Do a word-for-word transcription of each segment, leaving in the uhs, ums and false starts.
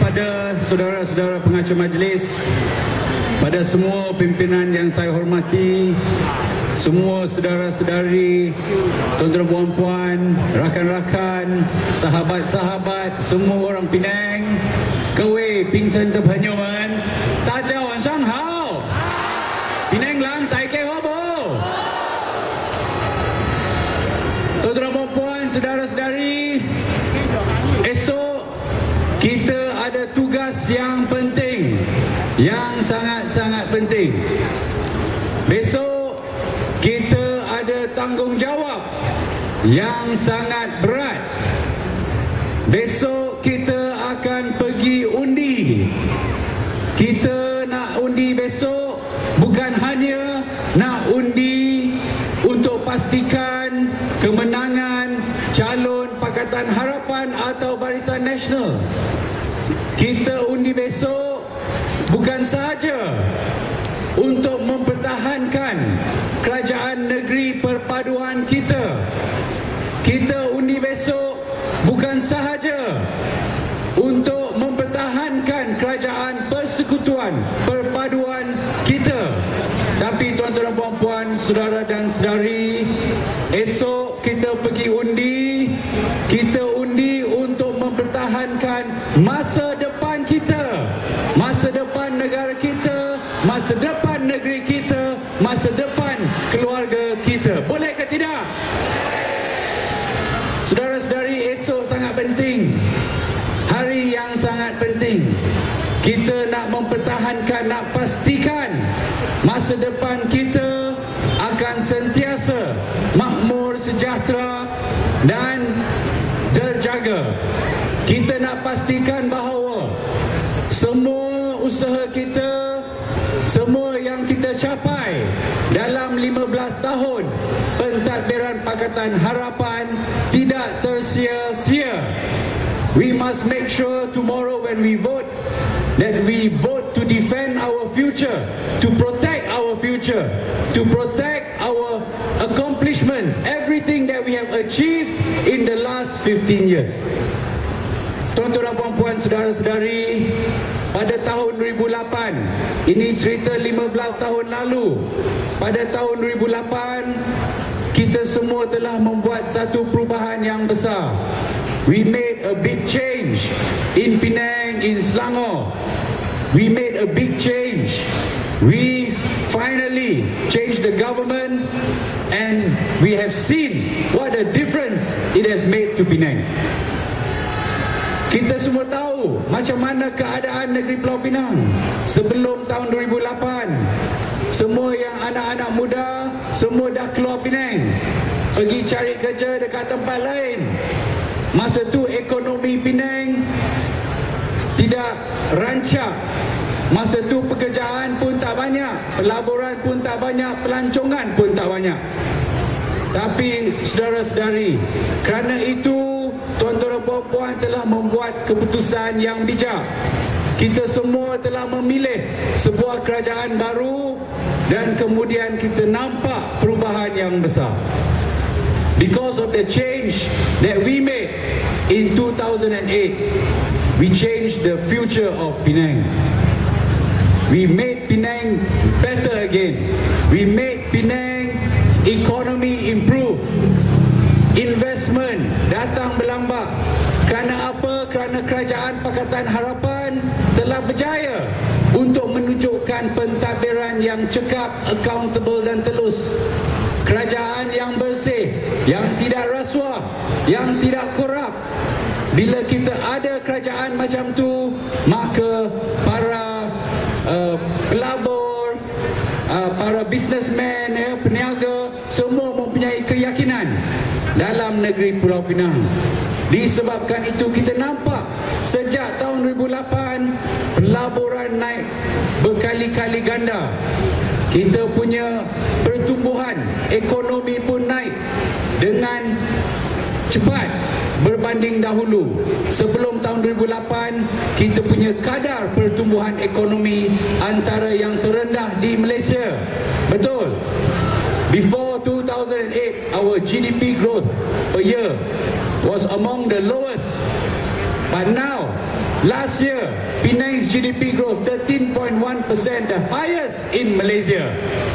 kepada saudara-saudara pengacara majlis, pada semua pimpinan yang saya hormati, semua saudara-saudari, tuan-tuan puan-puan, rakan-rakan, sahabat-sahabat, semua orang Penang, 各位槟城的朋友们，大家晚上好。Penang lang, tai ke hobo. Tuan-tuan puan-puan, saudara-saudari, esok kita ada tugas yang penting, yang sangat-sangat penting. Besok kita ada tanggungjawab yang sangat berat. Besok kita akan pergi undi. Kita nak undi besok bukan hanya nak undi untuk pastikan kemenangan calon Pakatan Harapan atau Barisan Nasional. Kita undi besok bukan sahaja untuk mempertahankan kerajaan negeri perpaduan kita. Kita undi besok bukan sahaja untuk mempertahankan kerajaan persekutuan perpaduan kita, tapi tuan-tuan dan puan-puan, saudara dan saudari, esok kita pergi undi. Kita undi untuk mempertahankan masa depan kita, masa depan negara kita, masa depan negeri kita, masa depan keluarga kita. Boleh ke tidak? Saudara-saudari, esok sangat penting. Hari yang sangat penting. Kita nak mempertahankan, nak pastikan masa depan kita akan sentiasa makmur, sejahtera dan terjaga. Kita nak pastikan bahawa semua usaha kita, semua yang kita capai dalam lima belas tahun pentadbiran Pakatan Harapan tidak tersia-sia. We must make sure tomorrow when we vote that we vote to defend our future, to protect our future, to protect our accomplishments, everything that we have achieved in the last fifteen years. Tuan-tuan dan puan-puan, saudara-saudari, pada tahun dua ribu lapan, ini cerita lima belas tahun lalu, pada tahun dua ribu lapan, kita semua telah membuat satu perubahan yang besar. We made a big change in Penang, in Selangor. We made a big change. We finally changed the government and we have seen what a difference it has made to Penang. Kita semua tahu macam mana keadaan negeri Pulau Pinang sebelum tahun dua ribu lapan. Semua yang anak-anak muda, semua dah keluar Penang, pergi cari kerja dekat tempat lain. Masa tu ekonomi Penang tidak rancak. Masa tu pekerjaan pun tak banyak, pelaburan pun tak banyak, pelancongan pun tak banyak. Tapi saudara-saudari, kerana itu tuan-tuan dan puan-puan telah membuat keputusan yang bijak. Kita semua telah memilih sebuah kerajaan baru dan kemudian kita nampak perubahan yang besar. Because of the change that we made in two thousand eight, we changed the future of Penang. We made Penang better again. We made Penang's economy improve. Investment datang berlambak. Kerana apa? Kerana kerajaan Pakatan Harapan telah berjaya untuk menunjukkan pentadbiran yang cekap, accountable dan telus. Kerajaan yang bersih, yang tidak rasuah, yang tidak korup. Bila kita ada kerajaan macam tu, maka para uh, pelabur, uh, para businessman, ya, peniaga, semua mempunyai keyakinan dalam negeri Pulau Pinang. Disebabkan itu kita nampak sejak tahun dua ribu lapan pelaburan naik berkali-kali ganda. Kita punya pertumbuhan ekonomi pun naik dengan cepat berbanding dahulu. Sebelum tahun dua ribu lapan, kita punya kadar pertumbuhan ekonomi antara yang terendah di Malaysia. Betul. Before two thousand eight, our G D P growth per year was among the lowest. But now, Last year, Penang's G D P growth thirteen point one percent, the highest in Malaysia.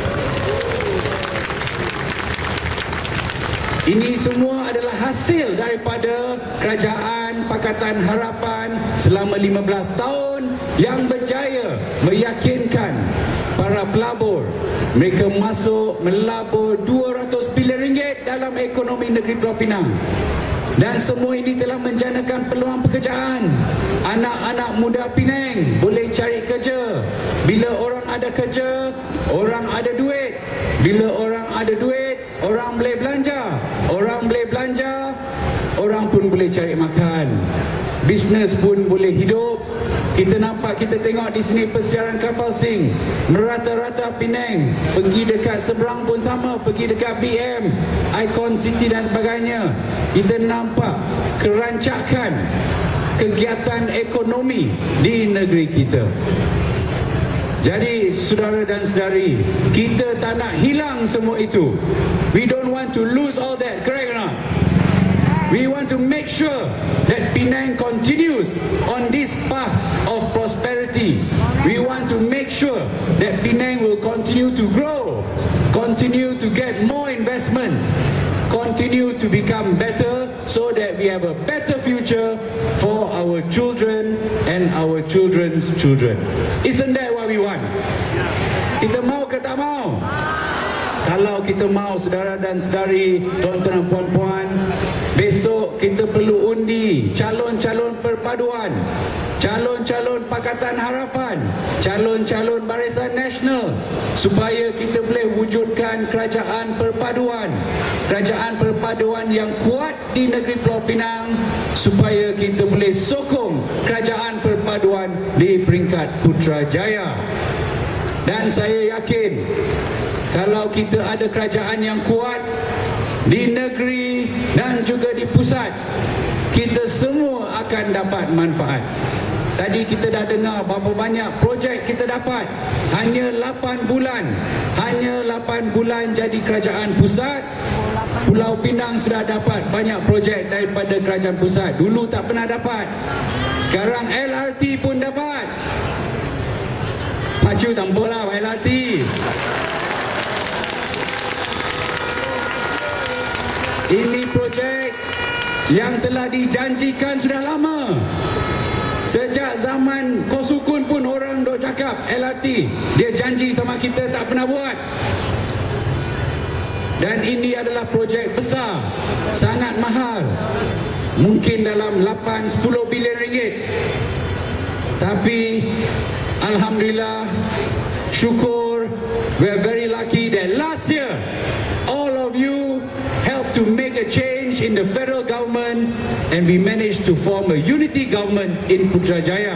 Ini semua adalah hasil daripada Kerajaan Pakatan Harapan selama lima belas tahun yang berjaya meyakinkan para pelabur mereka masuk melabur dua ratus bilion ringgit dalam ekonomi negeri Pulau Pinang. Dan semua ini telah menjanakan peluang pekerjaan. Anak-anak muda Penang boleh cari kerja. Bila orang ada kerja, orang ada duit. Bila orang ada duit, orang boleh belanja. Orang boleh belanja, orang pun boleh cari makan. Bisnes pun boleh hidup. Kita nampak, kita tengok di sini persiaran kapal Sing merata-rata Penang, pergi dekat seberang pun sama, pergi dekat B M, Icon City dan sebagainya. Kita nampak kerancakan kegiatan ekonomi di negeri kita. Jadi saudara dan saudari, kita tak nak hilang semua itu. We don't want to lose all that, correct or not? We want to make sure that Penang continues on this path of prosperity. We want to make sure that Penang will continue to grow, continue to get more investments, continue to become better so that we have a better future for our children and our children's children. Isn't that what we want? Kita mau ke tak mau? Kalau kita mau, saudara dan saudari, tuan-tuan dan puan-puan, besok kita perlu undi calon-calon perpaduan, calon-calon Pakatan Harapan, calon-calon Barisan Nasional, supaya kita boleh wujudkan kerajaan perpaduan, kerajaan perpaduan yang kuat di negeri Pulau Pinang, supaya kita boleh sokong kerajaan perpaduan di peringkat Putrajaya. Dan saya yakin, kalau kita ada kerajaan yang kuat di negeri dan juga di pusat, kita semua akan dapat manfaat. Tadi kita dah dengar berapa banyak projek kita dapat. Hanya lapan bulan, hanya lapan bulan jadi kerajaan pusat, Pulau Pinang sudah dapat banyak projek daripada kerajaan pusat. Dulu tak pernah dapat. Sekarang L R T pun dapat. Pak Ciu tampulah L R T. Ini projek yang telah dijanjikan sudah lama. Sejak zaman Kosukun pun orang dok cakap L R T. Dia janji sama kita, tak pernah buat. Dan ini adalah projek besar, sangat mahal. Mungkin dalam lapan sampai sepuluh bilion ringgit. Tapi alhamdulillah, syukur, we are very lucky that last year all of you helped to make a change in the federal government and we managed to form a unity government in Putrajaya.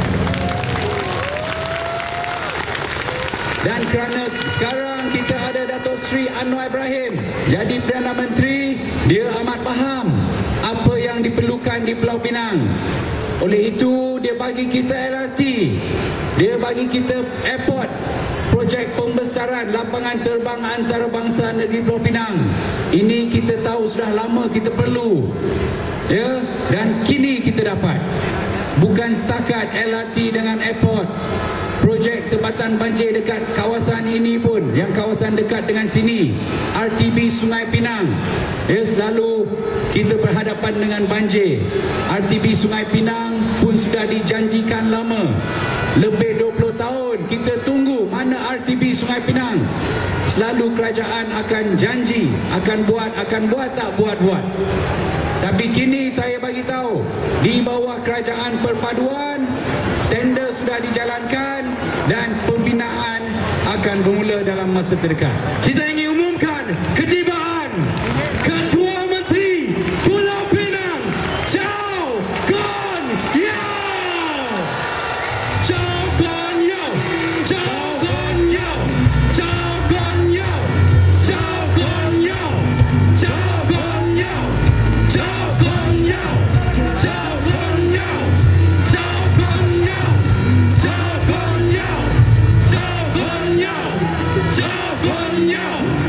Dan kerana sekarang kita ada Datuk Seri Anwar Ibrahim jadi Perdana Menteri, dia amat faham apa yang diperlukan di Pulau Pinang. Oleh itu, dia bagi kita L R T, dia bagi kita airport, projek pembesaran lapangan terbang antarabangsa negeri Pulau Pinang. Ini kita tahu sudah lama kita perlu, ya, dan kini kita dapat. Bukan setakat L R T dengan airport, projek tebatan banjir dekat kawasan ini pun, yang kawasan dekat dengan sini, R T B Sungai Pinang, ya, selalu kita berhadapan dengan banjir. R T B Sungai Pinang pun sudah dijanjikan lama. Lebih dua puluh tahun kita tunggu mana R T B Sungai Pinang. Selalu kerajaan akan janji, akan buat, akan buat, tak buat-buat. Tapi kini saya bagi tahu, di bawah kerajaan perpaduan, tender sudah dijalankan dan pembinaan akan bermula dalam masa terdekat. Kita ingin umumkan ketibaan Ketua Menteri Pulau Pinang, Chow Kon Yeow. Chow Kon Yeow. Chow Kon Yeow. Chow Kon Yeow. Chow Kon Yeow. Chow Kon Yeow. Chow Kon Yeow. Chow Kon Yeow. Chow Kon Yeow. Chow Kon Yeow. Chow Kon Yeow. Chow Kon Yeow.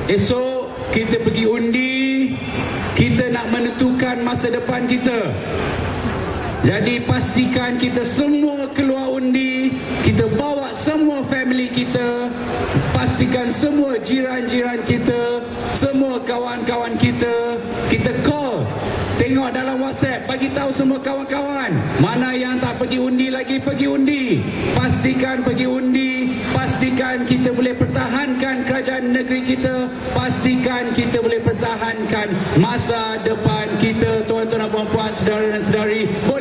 Esok kita pergi undi, kita nak menentukan masa depan kita. Jadi pastikan kita semua keluar undi, kita bawa semua family kita, pastikan semua jiran-jiran kita, semua kawan-kawan kita, kita call, tengok dalam WhatsApp, bagi tahu semua kawan-kawan, mana yang tak pergi undi lagi, pergi undi. Pastikan pergi undi, pastikan kita boleh pertahankan kerajaan negeri kita, pastikan kita boleh pertahankan masa depan kita. Tuan-tuan dan puan-puan, saudara dan saudari,